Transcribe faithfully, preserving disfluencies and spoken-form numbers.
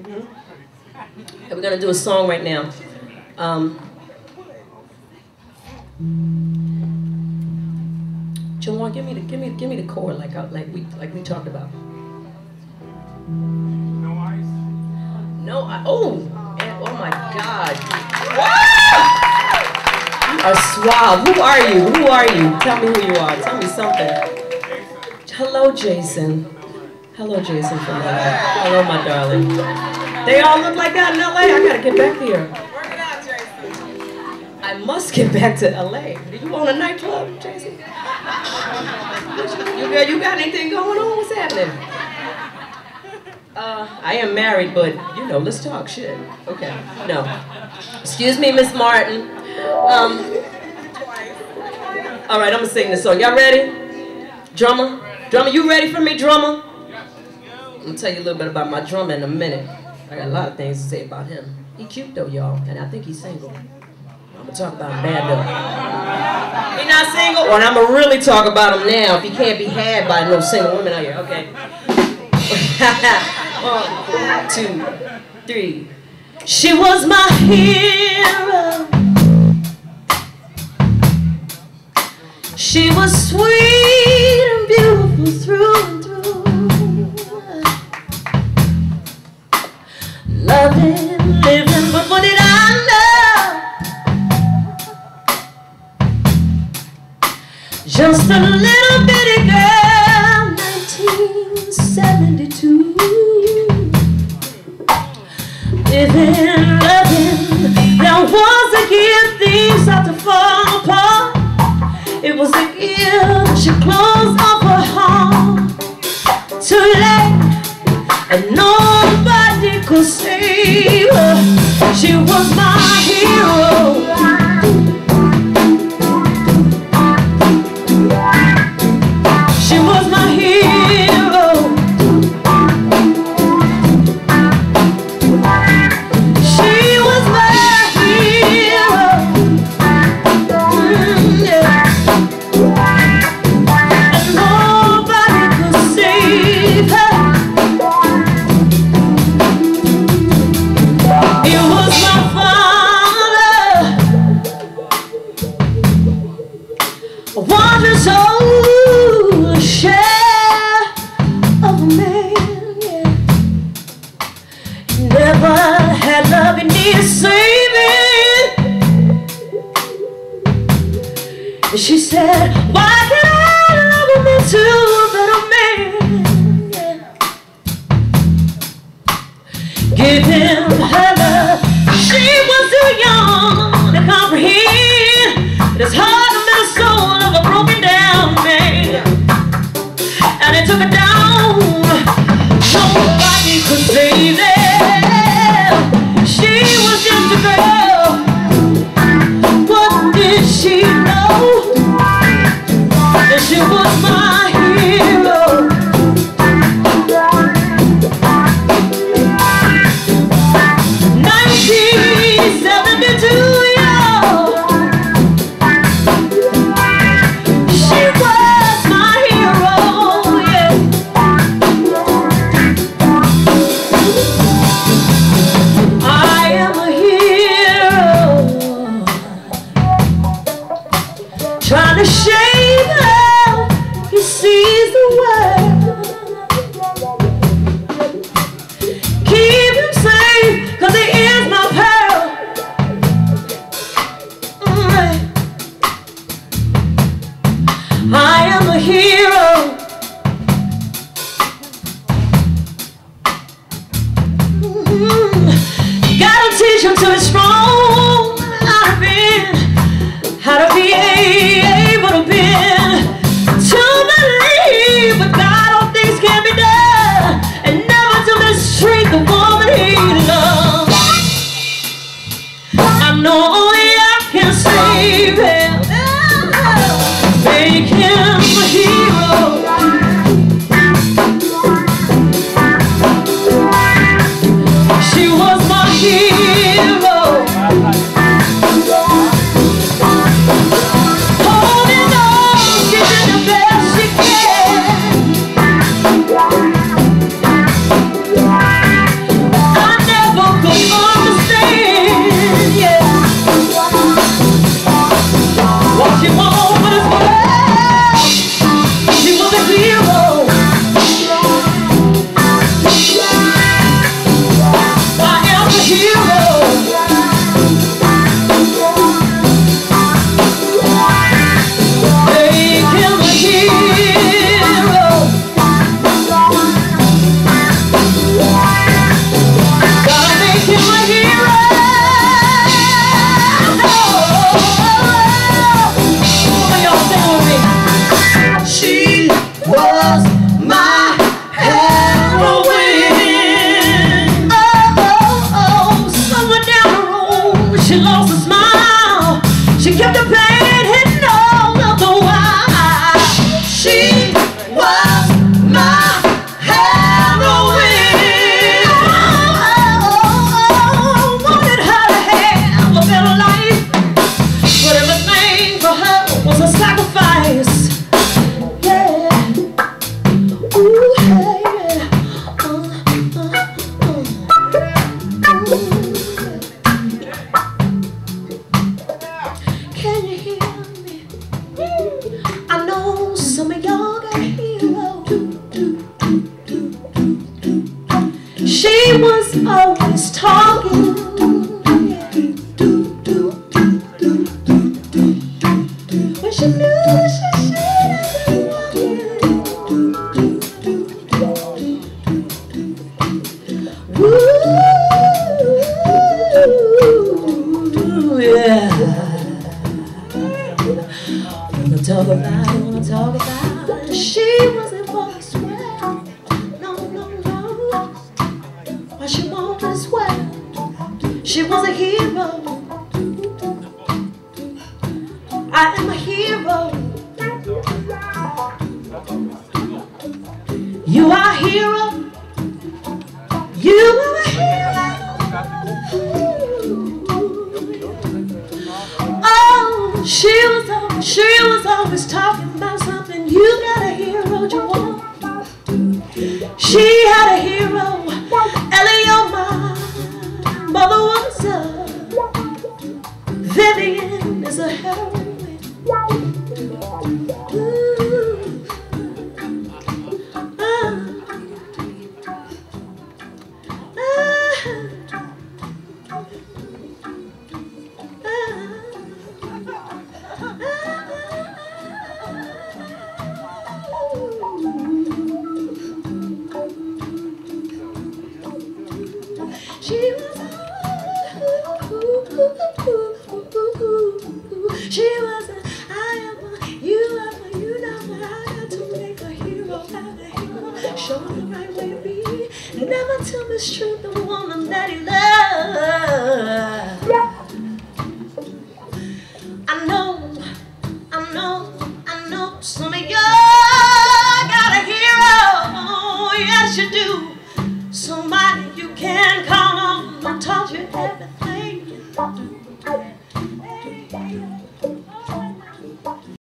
Mm-hmm. We're gonna do a song right now. Um, Jawan, give me the give me give me the chord like I, like we like we talked about. No ice. No, I, oh, and, oh my God! You are suave. Who are you? Who are you? Tell me who you are. Tell me something. Hello, Jason. Hello, Jason from L A. Hello, my darling. They all look like that in L A. I gotta get back here. Work it out, Jason. I must get back to L A. Do you own a nightclub, Jason? You got, you got anything going on? What's happening? Uh, I am married, but, you know, let's talk shit. Okay, no. Excuse me, Miss Martin. Um, all right, I'm gonna sing this song. Y'all ready? Drummer? Drummer, you ready for me, drummer? I'm gonna tell you a little bit about my drummer in a minute. I got a lot of things to say about him. He cute though, y'all, and I think he's single. I'm gonna talk about him bad though. He not single? Well, I'm gonna really talk about him now if he can't be had by no single women out here. Okay. One, two, three. She was my hero. She was sweet and beautiful through and through. Loving, living, but what did I know? Just a little bitty girl, nineteen seventy-two. Living, loving, there was a gift, things started to fall apart. It was a gift, she closed off her heart. Too late, and nobody could save her. She was my hero. She was my hero. She was my hero. Mm, yeah. And nobody could save her. It was my father, a wondrous soul, a share of a man, yeah. He never had love in his saving. And she said, why can't I love him into a better man, yeah. Give him her love. She was too young to comprehend this heart and the soul of a broken down man. And it took her down. Nobody could save it. She was just a girl. What did she know? That she was my hero. nineteen seventy-two, y'all. She was my hero, yeah. I am a hero, trying to shape how he sees the world. Keep him safe, cause he is my pearl. Mm. I am a hero. Mm. Gotta teach him to be strong. How to be, how to be able to bend, to believe with God all things can be done, and never to mistreat the woman he loves. I know only I can save him, make him a hero. She was my hero. You're my hero. Come on, y'all, sing with me. She was my heroine. Oh, oh, oh. Somewhere down the road, she lost a smile. She kept the pain hidden all of the while. She was my heroine. Oh, wanted her to have a better life, but everything for her was a sacrifice. Yeah. Ooh, hey, yeah. Uh, uh, uh. Can you hear me? I know some of y'all got a hero. She was always talking. When she knew she should have been walking. Ooh, yeah. Wanna talk about it, wanna talk about it. She wasn't for the sweat. No, no, no. Why she wanted to sweat? She was a hero. I am a hero. You are a hero. You are a hero. Oh, she was always, she was always talking about something. You got a hero, Joanne. She had a hero, Elioma. Mother was a Vivian is a heroine. She was, she was a, I am a, you are a, you know what I got to make a hero out of hero. Show him the right way to be. Never to mistreat the woman that he loved. I know, I know, I know some of y'all got a hero. Oh, yes you do. Somebody you can call on, who taught you everything.